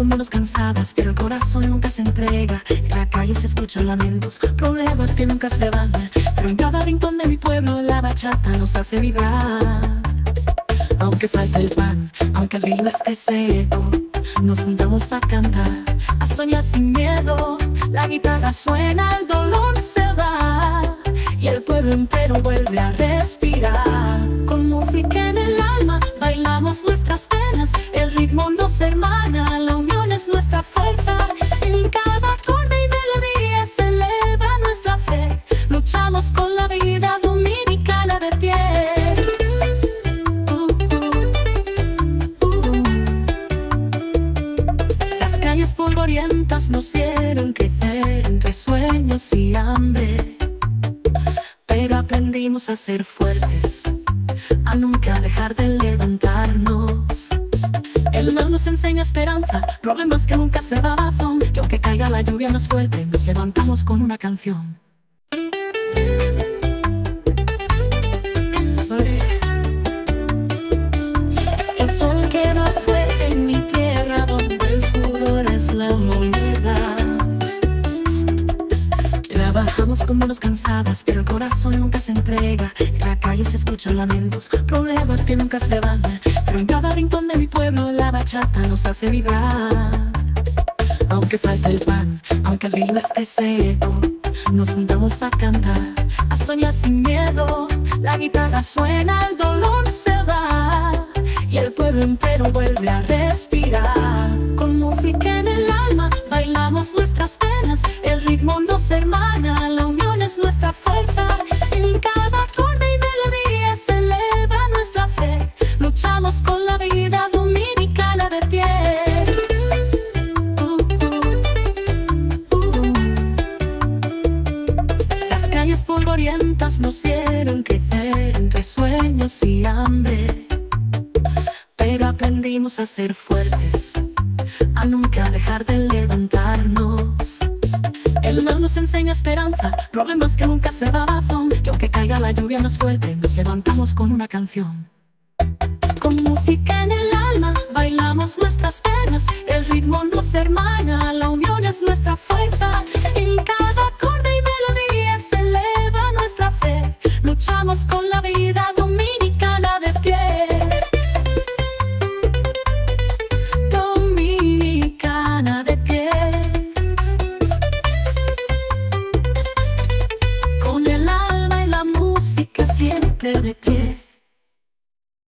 con manos cansadas, pero el corazón nunca se entrega. En la calle se escuchan lamentos, problemas que nunca se van, pero en cada rincón de mi pueblo la bachata nos hace vibrar. Aunque falte el pan, aunque el río esté seco, nos juntamos a cantar, a soñar sin miedo. La guitarra suena, el dolor se va y el pueblo entero vuelve a respirar. Con música en el alma bailamos nuestras penas, el ritmo nos hermana, la unión es nuestra fuerza. En cada acorde y melodía se eleva nuestra fe, luchamos con la vida dominicana de pie. Las calles polvorientas nos vieron crecer entre sueños y hambre, pero aprendimos a ser fuertes, a nunca dejar de levantarnos. El mar nos enseña esperanza, problemas que nunca se van, que aunque caiga la lluvia más fuerte, nos levantamos con una canción. El sol queda fuerte en mi tierra, donde el sudor es la moneda. Trabajamos con manos cansadas, pero el corazón nunca se entrega. En la calle se escuchan lamentos, problemas que nunca se van, pero en cada rincón de mi pueblo la bachata nos hace vibrar. Aunque falte el pan, aunque el río esté seco, nos juntamos a cantar, a soñar sin miedo. La guitarra suena, el dolor se va y el pueblo entero vuelve a respirar. Con música en el alma bailamos nuestras penas, el ritmo nos hermana, la unión es nuestra fuerza. En cada acorde y melodía se eleva nuestra fe, luchamos con la vida dominicana de pie. Las calles polvorientas nos vieron crecer entre sueños y hambre, pero aprendimos a ser fuertes, a nunca dejar de levantarnos. El mar nos enseña esperanza, problemas que nunca se van, que aunque caiga la lluvia más fuerte, nos levantamos con una canción. Con música en el alma bailamos nuestras penas, el ritmo nos hermana, la unión es nuestra fuerza. En cada acorde y melodía se eleva nuestra fe, luchamos con la vida dominicana de pie. Dominicana de pie. Con el alma y la música siempre de pie.